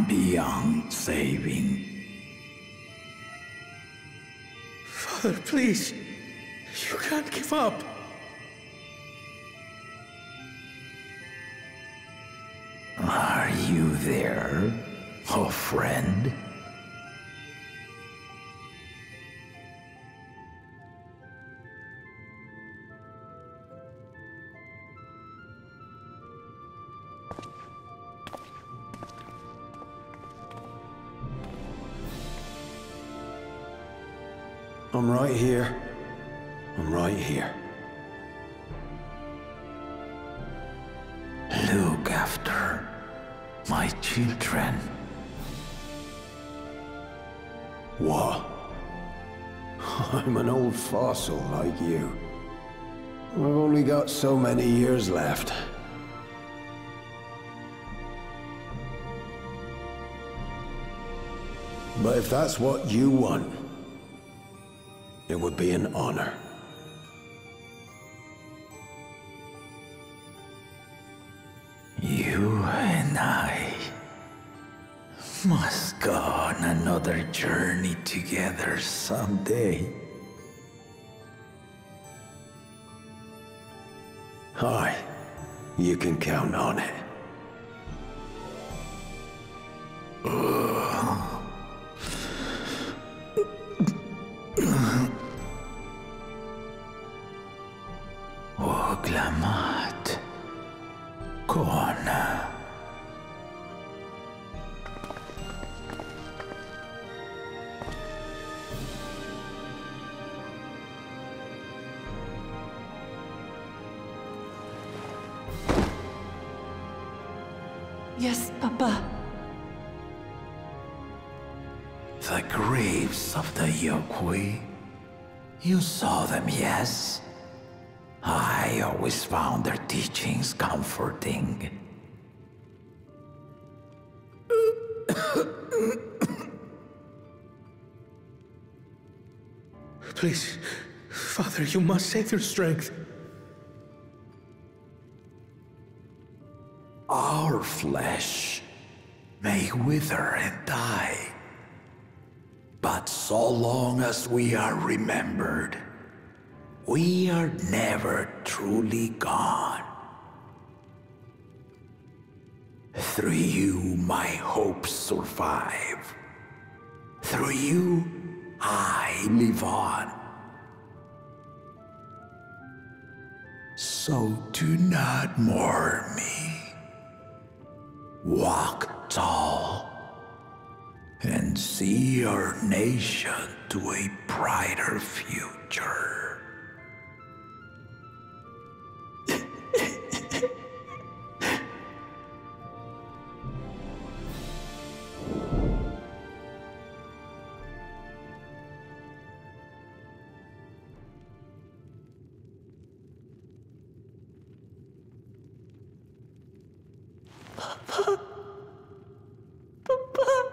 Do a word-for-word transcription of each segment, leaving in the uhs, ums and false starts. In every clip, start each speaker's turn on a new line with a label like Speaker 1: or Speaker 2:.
Speaker 1: beyond saving.
Speaker 2: Father, please. You can't give up.
Speaker 1: Are you there, oh friend?
Speaker 3: I'm right here. I'm right here.
Speaker 1: Look after my children.
Speaker 3: What? I'm an old fossil like you. I've only got so many years left. But if that's what you want, it would be an honor.
Speaker 1: You and I must go on another journey together someday.
Speaker 3: Aye, you can count on it.
Speaker 1: Oglamat. Kona.
Speaker 4: Yes, Papa.
Speaker 1: The graves of the Yokwi. You saw them, yes? I always found their teachings comforting.
Speaker 2: Please, Father, you must save their strength.
Speaker 1: Our flesh may wither and die, but so long as we are remembered, we are never truly gone. Through you, my hopes survive. Through you, I live on. So do not mourn me. Walk tall and see our nation to a brighter future.
Speaker 4: Papa. Papa.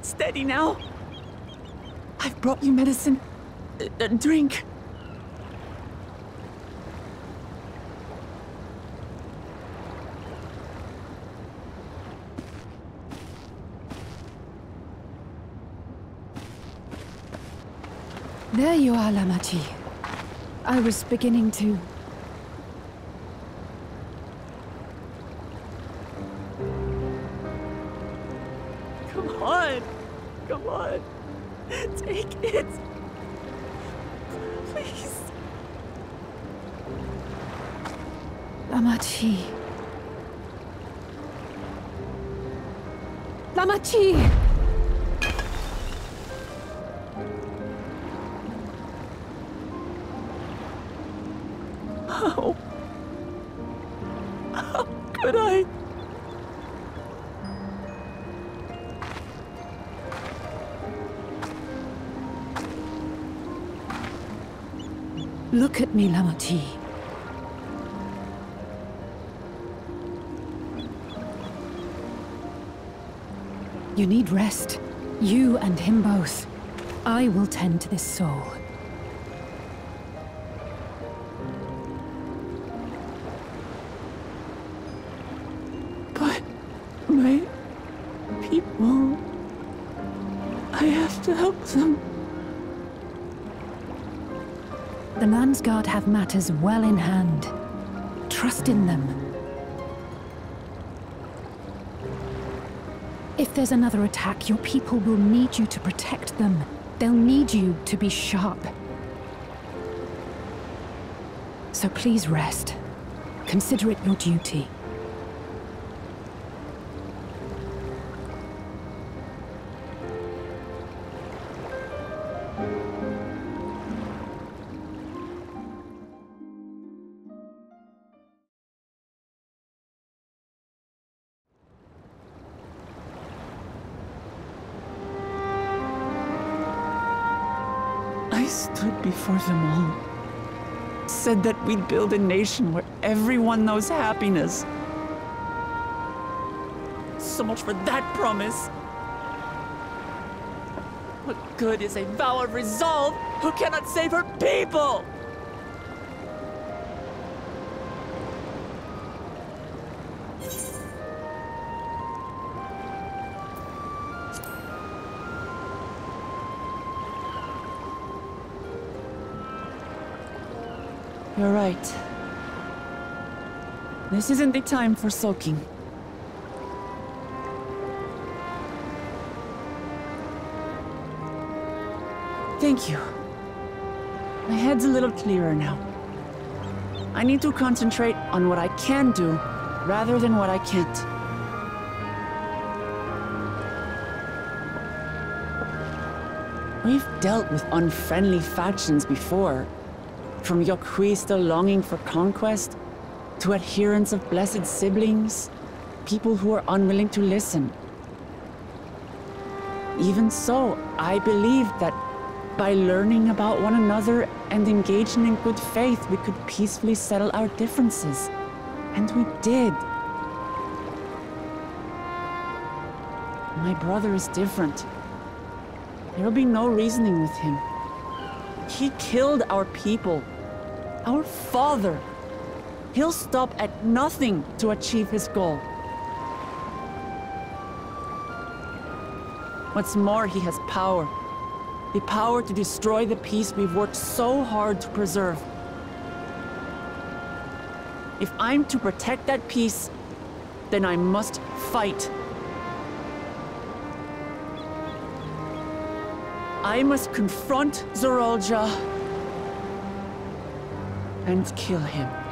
Speaker 4: Steady now. I've brought you medicine. A, a drink.
Speaker 5: There you are, Lamachi. I was beginning to...
Speaker 4: Come on. Come on. Take it. Please.
Speaker 5: Lamachi. Lamachi!
Speaker 4: How? How could I?
Speaker 5: Look at me, Lamachi. You need rest. You and him both. I will tend to this soul.
Speaker 4: But my people... I have to help them.
Speaker 5: The Landsguard have matters well in hand. Trust in them. If there's another attack, your people will need you to protect them. They'll need you to be sharp. So please rest. Consider it your duty.
Speaker 4: I stood before them all. Said that we'd build a nation where everyone knows happiness. So much for that promise. What good is a vow of resolve who cannot save her people? You're right. This isn't the time for sulking. Thank you. My head's a little clearer now. I need to concentrate on what I can do, rather than what I can't. We've dealt with unfriendly factions before. From Yokhui still longing for conquest, to adherents of blessed siblings, people who are unwilling to listen. Even so, I believed that by learning about one another and engaging in good faith, we could peacefully settle our differences. And we did. My brother is different. There'll be no reasoning with him. He killed our people. Our father. He'll stop at nothing to achieve his goal. What's more, he has power. The power to destroy the peace we've worked so hard to preserve. If I'm to protect that peace, then I must fight. I must confront Zorolja and kill him.